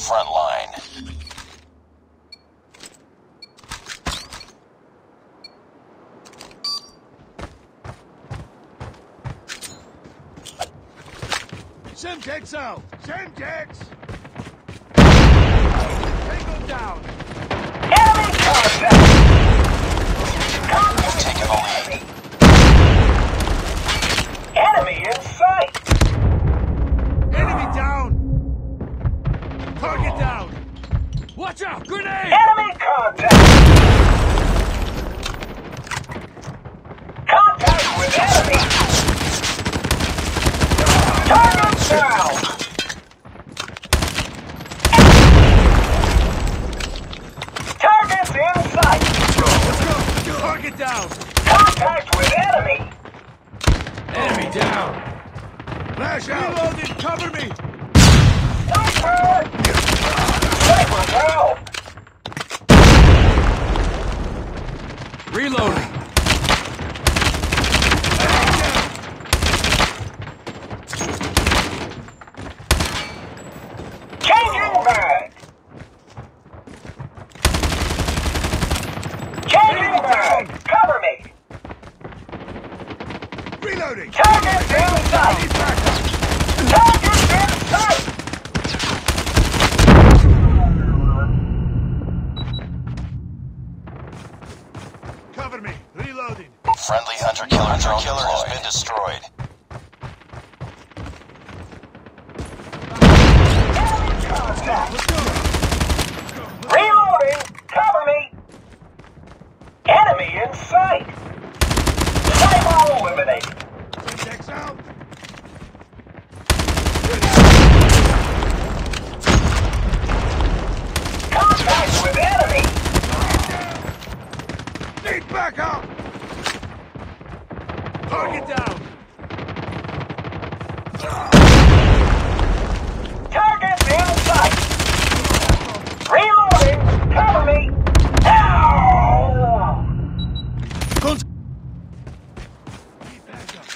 front line. SMG's out! SMG's! Tango down! Enemy contact! We've taken the lead. Enemy in sight! Enemy down! Target down! Watch out! Grenade! Enemy contact! Contact with enemy! Target down! Target's in sight! Let's go! Target down! Contact with enemy! Enemy down! Flash out! Reloaded! Cover me! Sniper! Sniper down! Reloading! Changing mag! Changing mag! Cover me! Reloading! Target's in sight! Target's in sight! Cover me! Reloading! Friendly hunter-killer drone has been destroyed. Enemy contact! Reloading! Cover me! Enemy in sight! Sniper eliminated! SMG's out! Contact with enemy! Need backup! Target down! Target's in sight! Reloading! Cover me! Ow! Need backup!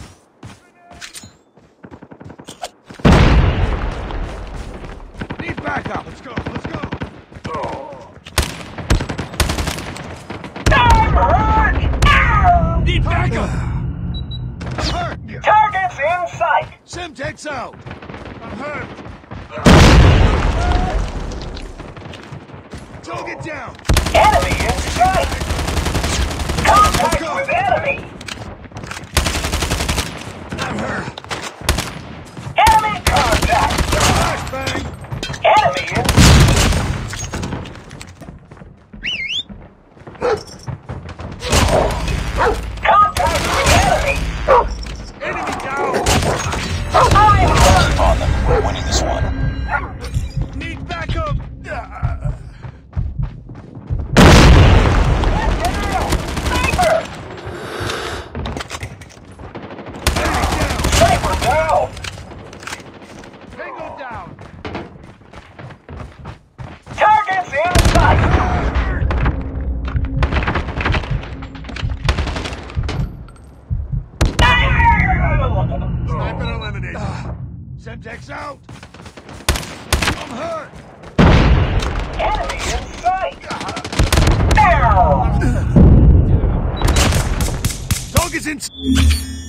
Need backup! Let's go! Let's go! I'm hurt! Ow! Need backup! I'm hurt! Target's in sight! SMG's out! I'm hurt! Target down! Enemy in sight! Contact with enemy! I'm hurt! Enemy contact! Flashbang! Enemy in contact with enemy! Enemy down! I'm hurt! Keep on them. We're winning this one. Need backup! Sniper! Sniper down! Tango down! Target's in sight! Sniper eliminated. SMG's out! I'm hurt! Enemy in sight! Ow! Target's in...